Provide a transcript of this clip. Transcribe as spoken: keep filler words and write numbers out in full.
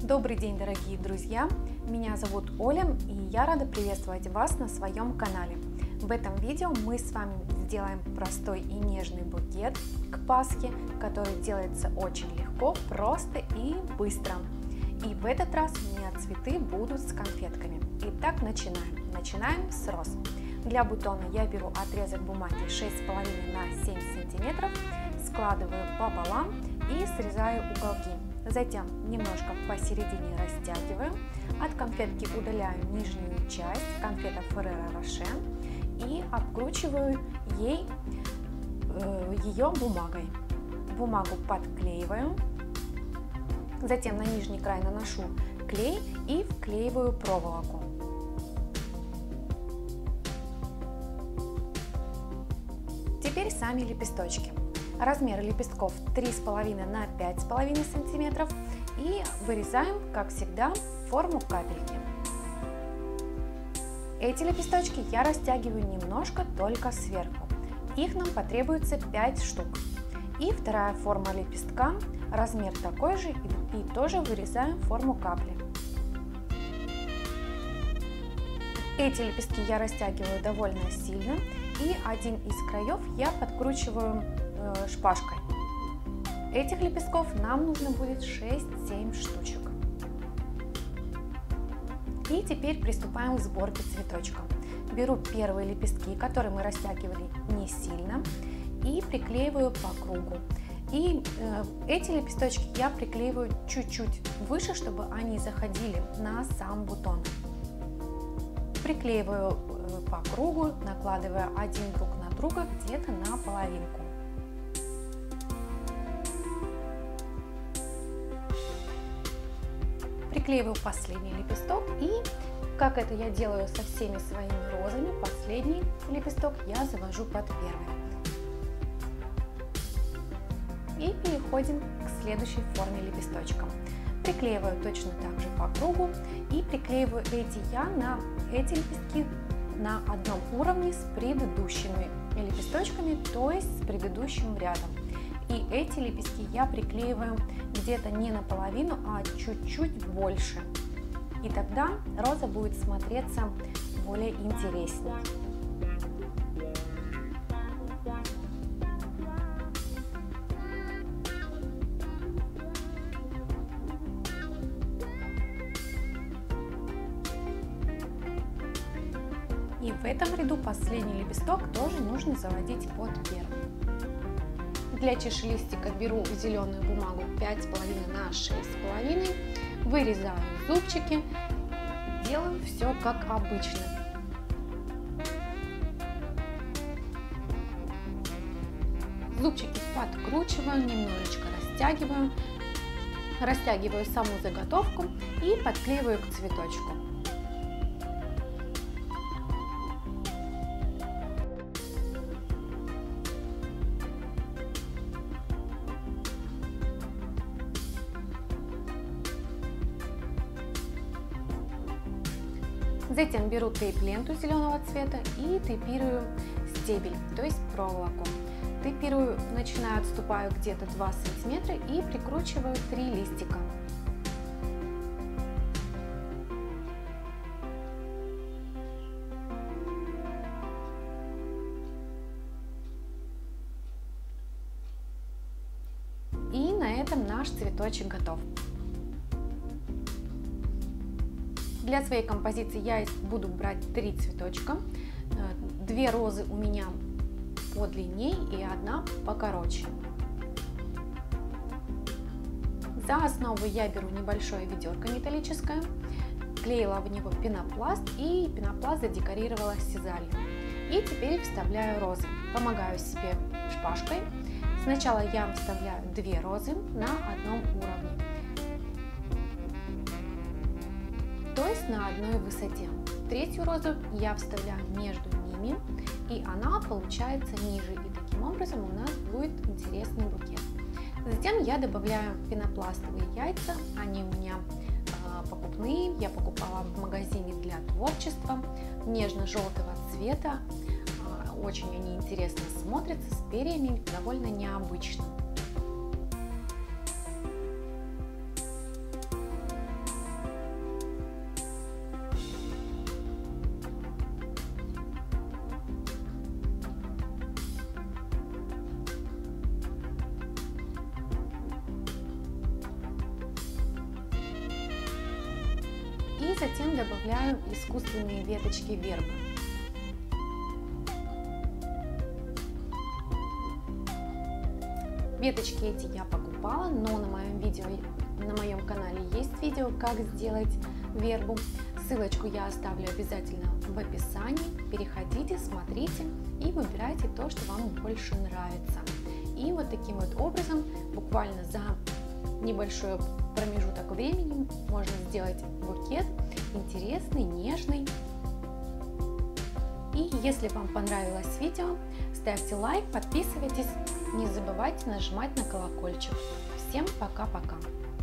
Добрый день, дорогие друзья! Меня зовут Оля, и я рада приветствовать вас на своем канале. В этом видео мы с вами сделаем простой и нежный букет к Пасхе, который делается очень легко, просто и быстро. И в этот раз у меня цветы будут с конфетками. Итак, начинаем. Начинаем с роз. Для бутона я беру отрезок бумаги шесть с половиной на семь сантиметров, складываю пополам и срезаю уголки. Затем немножко посередине растягиваю, от конфетки удаляю нижнюю часть, конфета Ferrero Rocher, и обкручиваю ей э, ее бумагой. Бумагу подклеиваю, затем на нижний край наношу клей и вклеиваю проволоку. Теперь сами лепесточки. Размер лепестков три с половиной на пять с половиной сантиметров и вырезаем, как всегда, форму капельки. Эти лепесточки я растягиваю немножко только сверху. Их нам потребуется пять штук. И вторая форма лепестка, размер такой же, и тоже вырезаем форму капли. Эти лепестки я растягиваю довольно сильно, и один из краев я подкручиваю шпажкой. Этих лепестков нам нужно будет шесть-семь штучек. И теперь приступаем к сборке цветочка. Беру первые лепестки, которые мы растягивали не сильно, и приклеиваю по кругу. И э, эти лепесточки я приклеиваю чуть-чуть выше, чтобы они заходили на сам бутон. Приклеиваю э, по кругу, накладывая один друг на друга где-то на половинку. Приклеиваю последний лепесток, и, как это я делаю со всеми своими розами, последний лепесток я завожу под первый. И переходим к следующей форме лепесточка. Приклеиваю точно так же по кругу, и приклеиваю эти я на эти лепестки на одном уровне с предыдущими лепесточками, то есть с предыдущим рядом. И эти лепестки я приклеиваю где-то не наполовину, а чуть-чуть больше. И тогда роза будет смотреться более интереснее. И в этом ряду последний лепесток тоже нужно заводить под первым. Для чаши листика беру зеленую бумагу пять с половиной на шесть с половиной, вырезаю зубчики, делаю все как обычно. Зубчики подкручиваю, немножечко растягиваю, растягиваю саму заготовку и подклеиваю к цветочку. Затем беру тейп-ленту зеленого цвета и тейпирую стебель, то есть проволоку. Тейпирую, начинаю, отступаю где-то два сантиметра и прикручиваю три листика. И на этом наш цветочек готов. Для своей композиции я буду брать три цветочка. Две розы у меня подлинней и одна покороче. За основу я беру небольшое ведерко металлическое, клеила в него пенопласт и пенопласт задекорировала сизалью. И теперь вставляю розы. Помогаю себе шпажкой. Сначала я вставляю две розы на одном уровне, то есть на одной высоте. Третью розу я вставляю между ними, и она получается ниже, и таким образом у нас будет интересный букет. Затем я добавляю пенопластовые яйца, они у меня э, покупные, я покупала в магазине для творчества, нежно-желтого цвета, э, очень они интересно смотрятся, с перьями, довольно необычно. затем добавляю искусственные веточки вербы. Веточки эти я покупала, но на моем видео, на моем канале есть видео, как сделать вербу. Ссылочку я оставлю обязательно в описании. Переходите, смотрите и выбирайте то, что вам больше нравится. И вот таким вот образом, буквально за небольшой промежуток времени, можно сделать букет интересный, нежный. И если вам понравилось видео, ставьте лайк, подписывайтесь, не забывайте нажимать на колокольчик. Всем пока-пока!